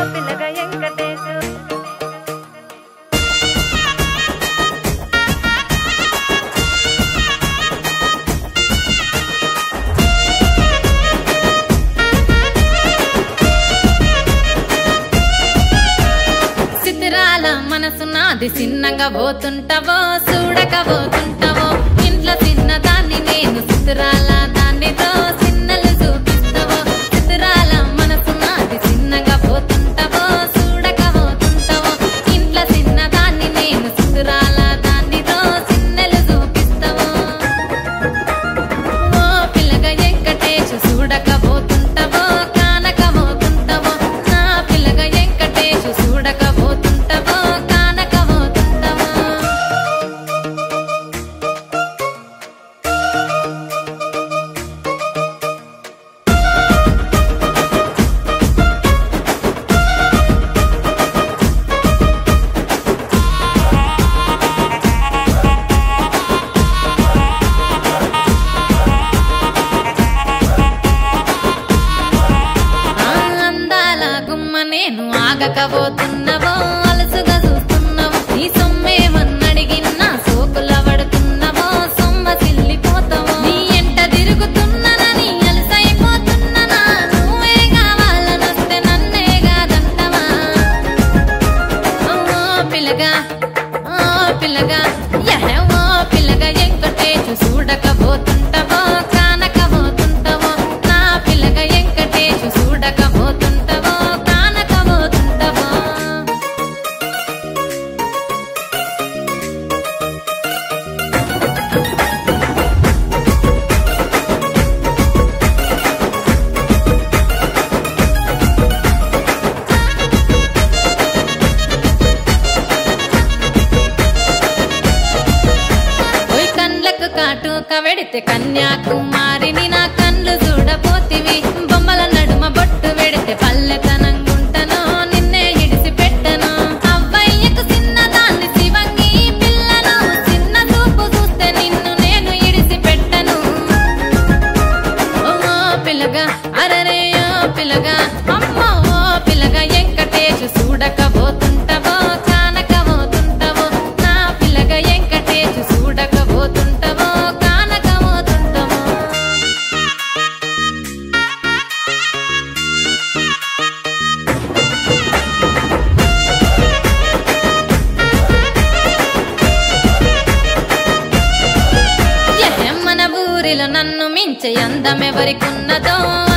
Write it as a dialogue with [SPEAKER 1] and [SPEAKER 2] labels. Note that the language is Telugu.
[SPEAKER 1] పిల్లగా వెంకటేశు
[SPEAKER 2] సిద్ధిరాల మనసు నాది చిన్నగా పోతుంటావో చూడక పోతుంటావో ఇంట్లో చిన్నదాన్ని నేను సిద్ధిరాల దానితో చిన్నలు చూపిస్తావో సిద్ధిరాల మనసు నాది చిన్నగా పోతుంటావో చూడక పోతుంటావో ఇంట్లో చిన్నదాన్ని నేను సిద్ధిరాల దానితో చిన్నలు చూపిస్తావో ఓ పిల్లగా వెంకటేశు చూడక పోతుంటావో కానక పోతుంటావో నా పిల్లగా వెంకటేశు చూడక పోతుంటావో కానక పోతుంటావో అందాల గుమ్మ నేను ఆగకపోతున్నావో అలసుగా చూస్తున్నావో నీ సొమ్మేమన్నడిగిన్నా సోకుల పడుతున్నావో సొమ్మ సిల్లిపోతావో నీ ఎంట తిరుగుతున్నానని అలసైపోతున్నానా నువ్వే కావాలనొస్తే నన్నే కాదంటవా ఓ పిల్లగా ఓ పిల్లగా వెంకటేశు చూడకపోతుంటావో కానకపోతుంటావో నా పిల్లగా వెంకటేశు చూడకపోతుంటావో కానకపోతుంటావో ఓయ్ కండ్లకు కాటుక వెడితే కన్యాకుమారిని నా కండ్లు చూడపోతివి బొమ్మల నడుమ బొట్టు వెడితే పల్లెతనంగుంటను నిన్నే ఇడిసి పెట్టను అవ్వయ్యకు చిన్నదాన్ని శివంగి పిల్లను చిన్న చూపు చూస్తే నిన్ను నేను ఇడిసి పెట్టను ఓ పిల్లగా అరరే ఓ పిల్లగా అమ్మో ఓ పిల్లగా వెంకటేశు చూడకపోతుంటావో కానకపోతుంటావో నా పిల్లగా వెంకటేశు చూడకపోతుంటావో కానకపోతుంటావో మన ఊరిలో నన్ను మించే అందమెవరికున్నదో